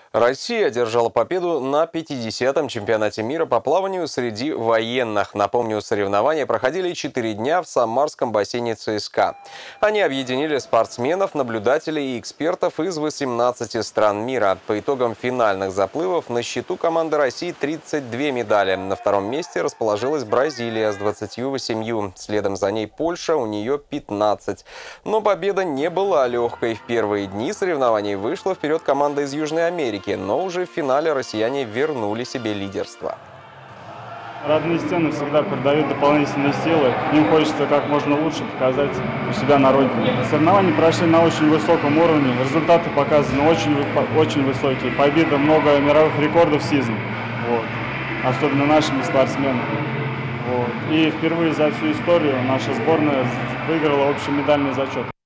Россия одержала победу на 50-м чемпионате мира по плаванию среди военных. Напомню, соревнования проходили 4 дня в Самарском бассейне ЦСКА. Они объединили спортсменов, наблюдателей и экспертов из 18 стран мира. По итогам финальных заплывов на счету команды России 32 медали. На втором месте расположилась Бразилия с 28. Следом за ней Польша, у нее 15. Но победа не была легкой. В первые дни соревнований вышла вперед команда из Южной Америки. Но уже в финале россияне вернули себе лидерство. Родные стены всегда придают дополнительные силы. Им хочется как можно лучше показать у себя на родине. Соревнования прошли на очень высоком уровне. Результаты показаны очень высокие. Победа, много мировых рекордов СИЗМ. Особенно нашими спортсменами. И впервые за всю историю наша сборная выиграла общемедальный зачет.